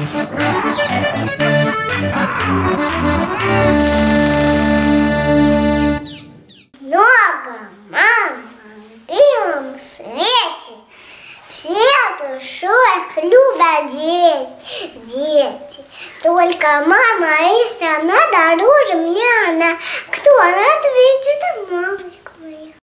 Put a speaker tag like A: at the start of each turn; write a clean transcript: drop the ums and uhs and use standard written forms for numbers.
A: Много мам в белом свете, все душой любят дети. Только мама и страна дороже мне она. Кто она ответит, мамочка моя.